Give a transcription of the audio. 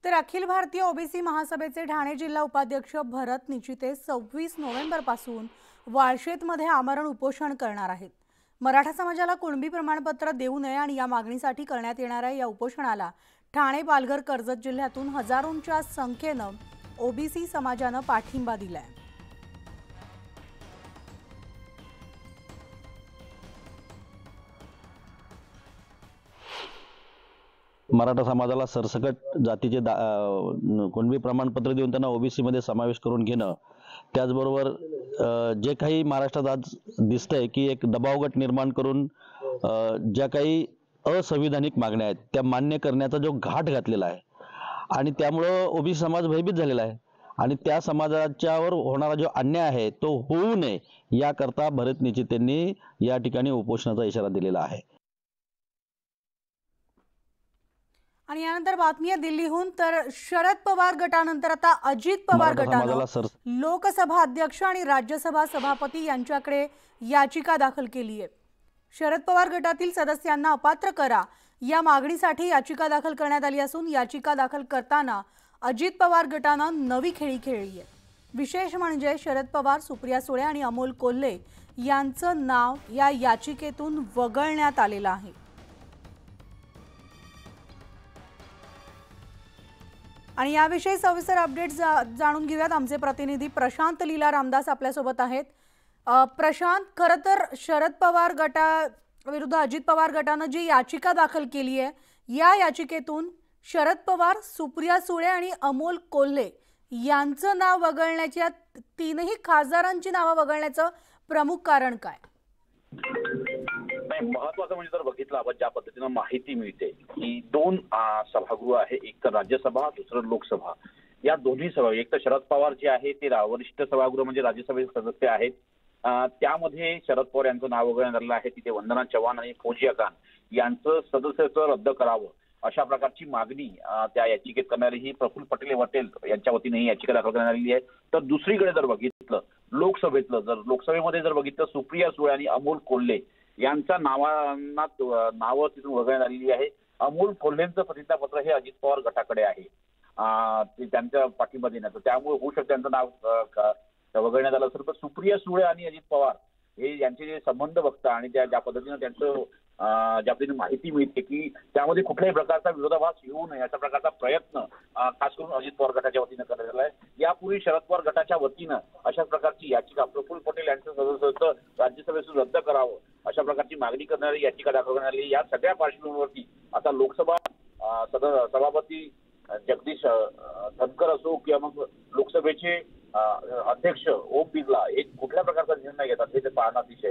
तर अखिल भारतीय ओबीसी महासभेचे ठाणे जिल्हा उपाध्यक्ष भरत निचिते 26 नोव्हेंबरपासून वाळशेतमध्ये आमरण उपोषण करणार आहेत। मराठा समाजाला कुणबी प्रमाणपत्र देऊ नये आणि या मागणीसाठी करण्यात येणाऱ्या या उपोषणाला ठाणे, पालघर, कर्जत जिल्ह्यातून हजारोंच्या संख्येने ओबीसी समाजाने पाठिंबा दिलाय। मराठा समाजाला सरसकट जातीचे कुणबी प्रमाणपत्र देऊन त्यांना ओबीसी मध्ये समावेश करून घेणं, त्याचबरोबर जे काही महाराष्ट्रात आज दिसतंय की एक दबावगट निर्माण करून ज्या काही असंविधानिक मागण्या आहेत त्या मान्य करण्याचा जो घाट घातलेला आहे आणि त्यामुळं ओबीसी समाज भयभीत झालेला आहे आणि त्या समाजाच्यावर होणारा जो अन्याय आहे तो होऊ नये याकरता भरत निचितेंनी या ठिकाणी उपोषणाचा इशारा दिलेला आहे। आणि यानंतर बातमी आहे दिल्लीहून, तर शरद पवार गटानंतर आता अजित पवार गटाने लोकसभा अध्यक्ष आणि राज्यसभा सभापती यांच्याकडे याचिका दाखल केली आहे। शरद पवार गटातील सदस्यांना अपात्र करा या मागणीसाठी याचिका दाखल करण्यात आली असून याचिका दाखल करताना अजित पवार गटाने नवी खेळी खेळली आहे। विशेष म्हणजे शरद पवार, सुप्रिया सुळे आणि अमोल कोल्हे यांचं नाव या याचिकेतून वगळण्यात आलेलं आहे। आणि याविषयी सविस्तर अपडेट्स जाणून घेऊयात। आमचे प्रतिनिधी प्रशांत लीला रामदास आपल्यासोबत आहेत। प्रशांत, खरं तर शरद पवार गटाविरुद्ध अजित पवार गटाने जी याचिका दाखल केली आहे या याचिकेतून शरद पवार, सुप्रिया सुळे आणि अमोल कोल्हे यांचं नाव वगळण्याच्या, तीनही खासदारांची नावं वगळण्याचं प्रमुख कारण काय? महत्वाचं म्हणजे जर बघितलं आपण ज्या पद्धतीने माहिती मिळते की दोन सभागृह आहे, एक तर राज्यसभा, दुसरं लोकसभा। या दोन्ही सभा, एक तर शरद पवार जे आहे ते वरिष्ठ सभागृह म्हणजे राज्यसभेचे सदस्य आहेत, त्यामध्ये शरद पवार यांचं नाव वगळण्यात आलेलं आहे। तिथे वंदना चव्हाण आणि फौजिया खान यांचं सदस्यत्व रद्द करावं अशा प्रकारची मागणी त्या याचिकेत करणारी ही प्रफुल्ल पटेल यांच्या वतीने ही याचिका दाखल करण्यात आलेली आहे। तर दुसरीकडे जर बघितलं लोकसभेमध्ये जर बघितलं सुप्रिया सुळे आणि अमोल कोल्हे यांच्या नावं तिथून वगळण्यात आलेली आहे। अमोल कोल्हेंचं प्रतिज्ञापत्र हे अजित पवार गटाकडे आहे, ते त्यांच्या पाठिंबा देण्याचं, त्यामुळे होऊ शकतं त्यांचं नाव वगळण्यात आलं असेल। तर सुप्रिया सुळे आणि अजित पवार हे यांचे जे संबंध बघता आणि ज्या पद्धतीनं त्यांचं ज्या पद्धतीने माहिती मिळते की त्यामध्ये कुठल्याही प्रकारचा विरोधाभास येऊ नये अशा प्रकारचा प्रयत्न खास करून अजित पवार गटाच्या वतीनं करण्यात आला आहे। यापूर्वी शरद पवार गटाच्या वतीनं अशा प्रकारची याचिका प्रफुल्ल पटेल यांचं सदस्यत्व राज्यसभेतून रद्द करावं अशा प्रकारची मागणी करणारी याचिका दाखल करण्यात आली। या सगळ्या पार्श्वभूमीवरती आता लोकसभा सभापती जगदीश धनकर असो किंवा मग लोकसभेचे अध्यक्ष ओम बिर्ला एक कुठल्या प्रकारचा निर्णय घेतात हे पाहणं अतिशय